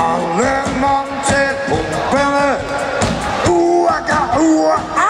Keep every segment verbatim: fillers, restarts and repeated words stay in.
Alle mann til pumpene. Oaka, oa,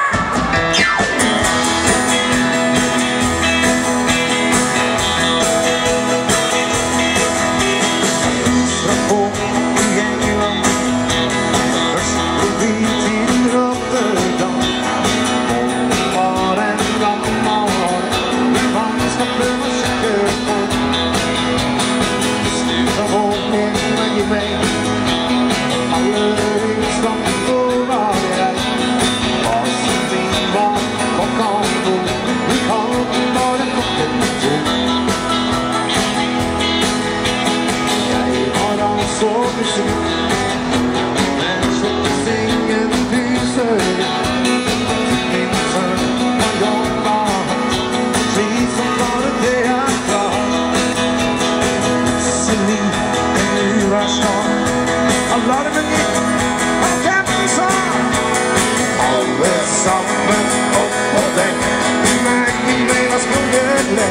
sammen opp på dekk. Mengen med oss kunne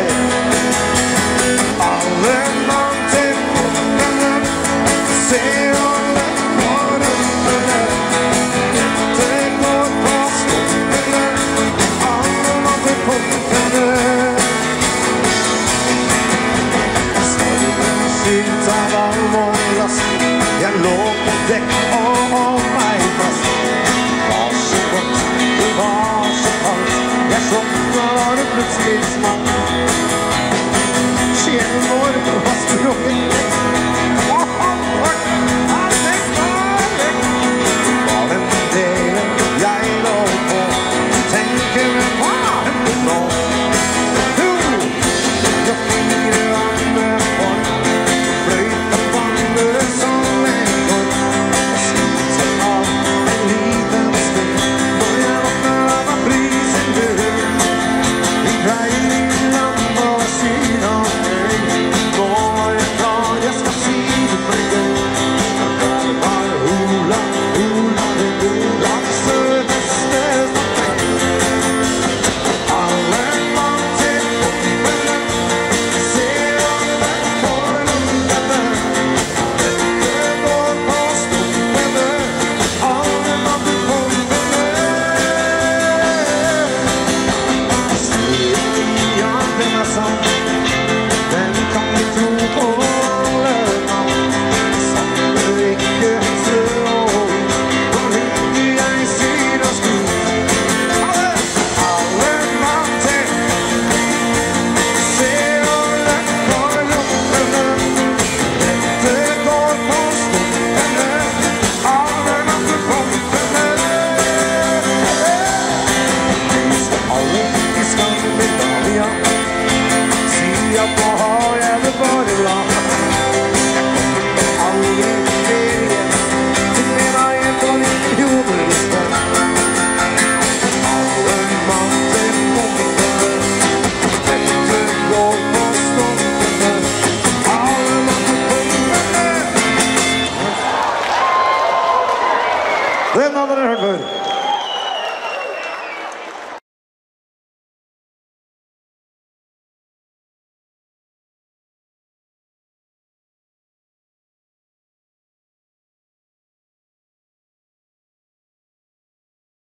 alle mann til pumpene. Se alle på rumpene. Det går på skumpene. Alle mann til pumpene. Stormen skyt av all vår last. Jeg lå på dekk og